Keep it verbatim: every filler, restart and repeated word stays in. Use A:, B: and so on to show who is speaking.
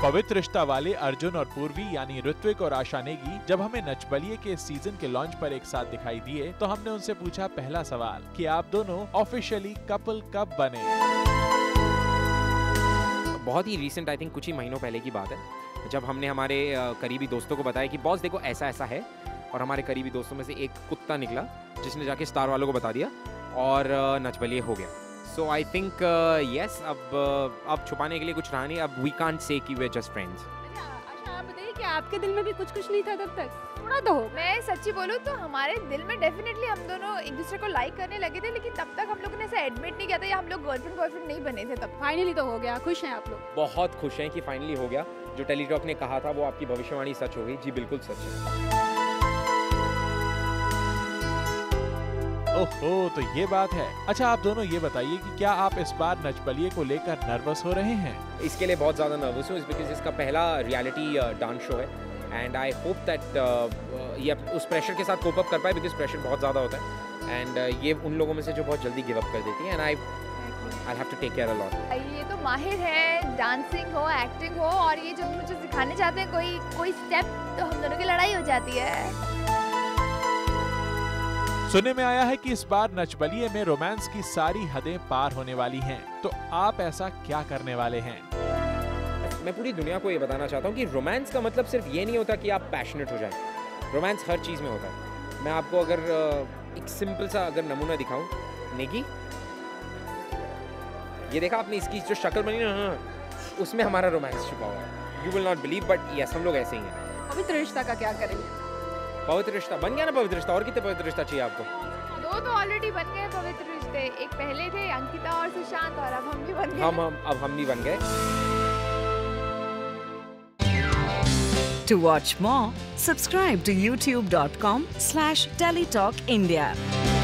A: पवित्र रिश्ता वाले अर्जुन और पूर्वी यानी ऋत्विक और आशा नेगी जब हमें नच बलिए के सीजन के लॉन्च पर एक साथ दिखाई दिए तो हमने उनसे पूछा पहला सवाल कि आप दोनों ऑफिशियली कपल कब बने।
B: बहुत ही रिसेंट, आई थिंक कुछ ही महीनों पहले की बात है, जब हमने हमारे करीबी दोस्तों को बताया कि बॉस देखो ऐसा ऐसा है, और हमारे करीबी दोस्तों में से एक कुत्ता निकला जिसने जाके स्टार वालों को बता दिया और नच बलिए हो गया। सो आई थिंक यस, अब अब छुपाने के लिए कुछ रहा नहीं, अब वी कांट से कि वी आर जस्ट फ्रेंड्स।
C: अच्छा आशा, आप बताइए कि आपके दिल में भी कुछ कुछ नहीं था तब तक? थोड़ा तो हो।
D: मैं सच्ची बोलूँ तो हमारे दिल में डेफिनेटली हम दोनों एक दूसरे को लाइक करने लगे थे, लेकिन तब तक हम लोगों ने ऐसा एडमिट नहीं किया था या हम लोग गर्लफ्रेंड बॉयफ्रेंड नहीं बने थे तब।
C: फाइनली तो हो गया, खुश हैं आप लोग?
B: बहुत खुश हैं कि फाइनली हो गया। जो टेलीटॉक ने कहा था वो आपकी भविष्यवाणी सच हो गई। जी बिल्कुल सच है।
A: ओहो, तो ये बात है। अच्छा आप दोनों ये बताइए कि क्या आप इस बार नच बलिए को लेकर नर्वस हो रहे हैं?
B: इसके लिए बहुत ज़्यादा नर्वस हूँ, बिकॉज इसका पहला रियलिटी डांस शो है एंड आई होप दैट ये उस प्रेशर के साथ कोप अप कर पाए, बिकॉज प्रेशर बहुत ज़्यादा होता है एंड uh, ये उन लोगों में से जो बहुत जल्दी गिव अप कर देती है and I I have to take care a lot.
D: ये तो माहिर है, डांसिंग हो, एक्टिंग हो, और ये जब मुझे सिखाने चाहते हैं कोई कोई स्टेप तो हम दोनों की लड़ाई हो जाती है।
A: सुनने में आया है कि इस बार नच बलिए में रोमांस की सारी हदें पार होने वाली हैं, तो आप ऐसा क्या करने वाले हैं?
B: मैं पूरी दुनिया को ये बताना चाहता हूँ कि रोमांस का मतलब सिर्फ ये नहीं होता कि आप पैशनेट हो जाएं। रोमांस हर चीज़ में होता है। मैं आपको अगर एक सिंपल सा अगर नमूना दिखाऊं, नेगी, ये देखा आपने, इसकी जो शक्ल बनी ना, उसमें हमारा रोमांस छुपा हुआ है। You will not believe, but yes, हम लोग ऐसे ही हैं।
C: पवित्र रिश्ता का क्या करेंगे?
B: पवित्र रिश्ता बन गया ना पवित्र रिश्ता, और कितने पवित्र रिश्ता चाहिए आपको?
D: दो तो ऑलरेडी बन गए पवित्र रिश्ते, एक पहले थे अंकिता और सुशांत, और अब हम भी बन गए।
B: हम हम अब हम भी बन गए।
E: To watch more, subscribe to youtube dot com slash teletalk India.